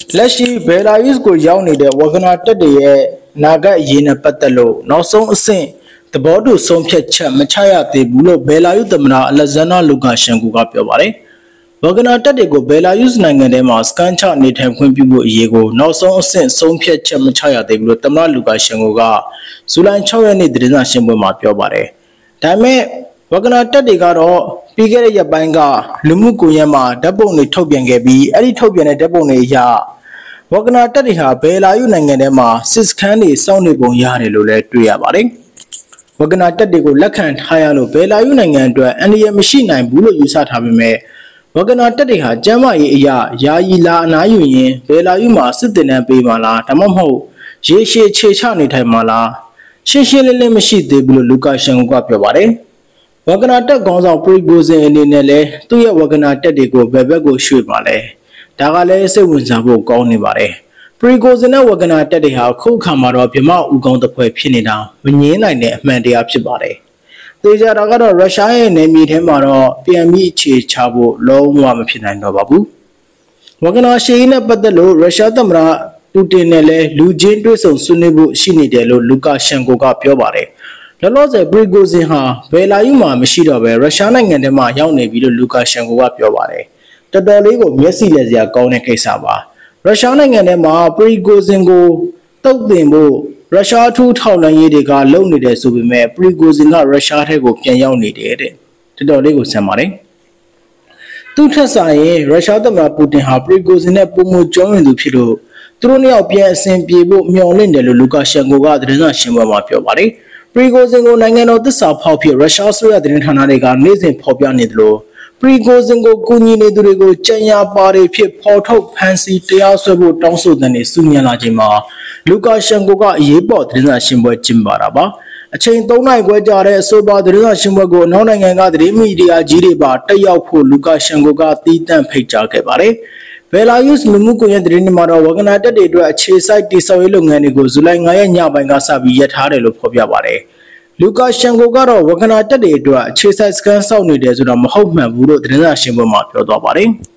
လက်ရှိဘယ်လာရုစ်ကိုရောက်နေတဲ့ဝဂနာတပ်တွေရဲ့နာဂတ်ရေးနဲ့ပတ်သက်လို့နောက်ဆုံးအဆင့်သဘောတူဆုံးဖြတ်ချက်မချရသေးဘူးလို့ဘယ်လာရုစ်သမ္မတအလက်ဇန်နာလူကာရှန်ကိုကပြောပါတယ်။ဝဂနာတပ်တွေကိုဘယ်လာရုစ်နိုင်ငံထဲမှာစကန်ချနေထိုင်ခွင့်ပြုဖို့အရေးကိုနောက်ဆုံးအဆင့်ဆုံးဖြတ်ချက်မချရသေးဘူးလို့သမ္မတလူကာရှန်ကိုကဇူလိုင်6ရက်နေ့သတင်းစာရှင်းပွဲမှာပြောပါတယ်။ဒါပေမဲ့ဝဂနာတပ်တွေကတော့ပြီးခဲ့တဲ့ရက်ပိုင်းကလူမှုကွန်ရက်မှာဓာတ်ပုံတွေထုတ်ပြန်ခဲ့ပြီးအဲ့ဒီထုတ်ပြန်တဲ့ဓာတ်ပုံတွေအရဝဂနာတပ်တွေဟာဘယ်လာရုနိုင်ငံထဲမှာစစ်စခန်းတွေစောင့်နေပုံရတယ်လို့လည်းတွေ့ရပါတယ်။ဝဂနာတပ်တွေကိုလက်ခံထားရလို့ဘယ်လာရုနိုင်ငံအတွက်အန္တရာယ်မရှိနိုင်ဘူးလို့ယူဆထားပေမဲ့ဝဂနာတပ်တွေဟာကျန်းမာရေးအရာယာယီလာအနားယူရင်ဘယ်လာရုမှာစစ်တင်တန်းပေးပါလားဒါမှမဟုတ်ရေရှည်ခြေချနေထိုင်ပါလားရှင်းရှင်းလင်းလင်းမရှိသေးဘူးလို့လူကာရှန်ကပြောပါတယ်။ဝဂနာတပ်ခေါင်းဆောင်ပရီဂိုဇင်အနေနဲ့လည်းသူ့ရဲ့ဝဂနာတပ်တွေကိုဘယ်ဘက်ကိုရွှေ့ပါလဲဒါကလည်းစိတ်ဝင်စားဖို့ကောင်းနေပါတယ်။ပရီဂိုဇင်နဲ့ဝဂနာတပ်တွေဟာခုခါမှာတော့ဗမာဦးကောင်းတစ်ဖွဲ့ဖြစ်နေတာမငြင်းနိုင်တဲ့အမှန်တရားဖြစ်ပါတယ်။သေချာတာကတော့ရုရှားရဲ့နယ်မြေထဲမှာတော့ပြန်ပြီးအခြေချဖို့လုံးဝမဖြစ်နိုင်တော့ပါဘူး။ဝဂနာရှေ့နဲ့ပတ်သက်လို့ရုရှားသမ္မတပူတင်နဲ့လည်းလူချင်းတွေ့ဆုံဆွေးနွေးဖို့ရှိနေတယ်လို့လူကာရှန်ကိုကပြောပါတယ်။လောလောဆယ်ပရီဂိုဇင်ဟာဘယ်လာရုမှာမရှိတော့ပဲရုရှားနိုင်ငံထဲမှာရောက်နေပြီလို့လူကာရှန်ကိုကပြောပါတယ်။တော်တော်လေးကိုမျက်စိလက်စရာကောင်းတဲ့ကိစ္စပါရုရှားနိုင်ငံထဲမှာပရီဂိုဇင်ကိုတုတ်တင်ဖို့ရုရှားထူးထောက်လှမ်းရေးတွေကလုပ်နေတယ်ဆိုပေမဲ့ပရီဂိုဇင်ကရုရှားထဲကိုပြန်ရောက်နေတယ်တဲ့တော်တော်လေးကိုဆန်ပါတယ်သူထက်ဆိုင်ရင်ရုရှားသမ္မတပူတင်ဟာပရီဂိုဇင်နဲ့ပုံမကျွမ်းဝင်သူဖြစ်လို့သူတို့နှစ်ယောက်ပြန်အဆင်ပြေဖို့မျှော်လင့်တယ်လို့လူကာရှန်ကိုကသတင်းစာရှင်းပွဲမှာပြောပါတယ်ပရီဂိုဇင်ကိုနိုင်ငံတော်သစ္စာဖောက်ဖြစ်ရုရှားဆိုရသတင်းဌာနတွေကနေ့စဉ်ဖော်ပြနေတယ်လို့ပရီဂိုဇင်ကိုကူညီနေသူတွေကိုကြံရပါတွေဖြစ်ဖော်ထုတ်ဖန်ဆီးတရားစွဲဖို့တောင်းဆိုတဲ့နေစုညံလာချိန်မှာလူကာရှန်ကိုကအရေးပေါ်သတင်းစာရှင်းပွဲကျင်းပတာပါအချိန်3နာရီခွဲကြာတဲ့အဆိုပါသတင်းစာရှင်းပွဲကိုနောက်နိုင်ငံကသတင်းမီဒီယာကြီးတွေပါတက်ရောက်ဖို့လူကာရှန်ကိုကတီးတန့်ဖိတ်ကြားခဲ့ပါတယ်ဘယ်လာရုစ်လူမှုကွန်ရက်သတင်းတွေမှာတော့ဝဂနာတပ်တွေအတွက်အခြေစိုက်တိစောက်ရေးလုပ်ငန်းတွေကိုဇူလိုင်9ရက်ညပိုင်းကစပြီးရပ်ထားတယ်လို့ဖော်ပြပါတယ်လူကာရှန်ကိုကတော့ဝဂနာတပ်တွေအတွက်အခြေစိုက်စကန်စောက်နေတယ်ဆိုတာမဟုတ်မှန်ဘူးလို့သတင်းစာရှင်းပွဲမှာပြောသွားပါတယ်။